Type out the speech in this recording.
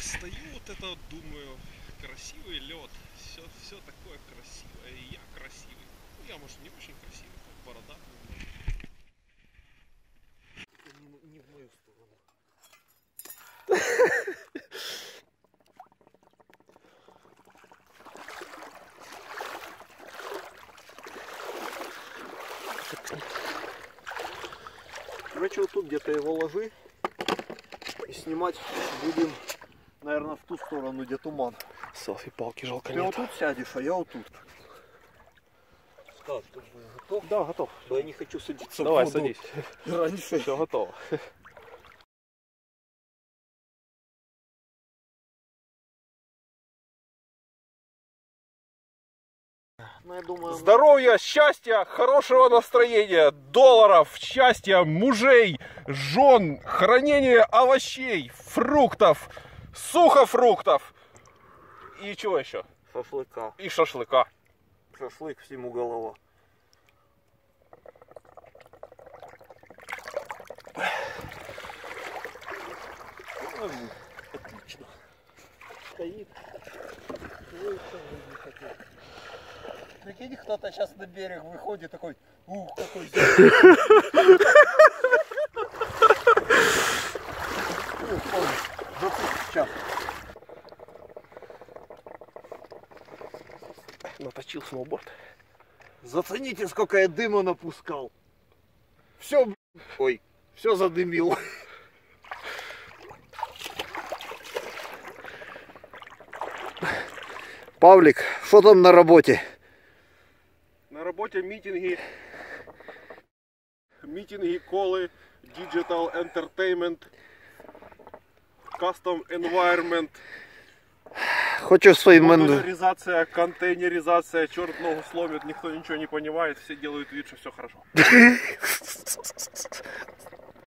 стою, вот это вот думаю, красивый лед, все такое красивое, и я красивый. Ну, я, может, не очень красивый, борода. Не в мою сторону. Короче, вот тут где-то его ложи. И снимать будем, наверное, в ту сторону, где туман. Селфи-палки жалко Ты нет. вот тут сядешь, а я вот тут. Скажешь, готов? Да, готов. Я не хочу садиться Давай, в воду. садись. Раньше. Все готово. Ну, я думаю, Здоровья, счастья, хорошего настроения, долларов, счастья, мужей, жен, хранения овощей, фруктов, сухофруктов и чего еще? шашлыка. И шашлыка. Шашлык всему голова. Отлично. Стоит. Прикинь, кто-то сейчас на берег выходит такой, ух, какой сейчас. Наточил сноуборд. Зацените, сколько я дыма напускал. Все, ой, все задымил. Павлик, что там на работе? На работе митинги, колы, digital entertainment, custom environment, Хочешь своим модуляризация, контейнеризация, черт ногу сломит, никто ничего не понимает, все делают вид, что все хорошо.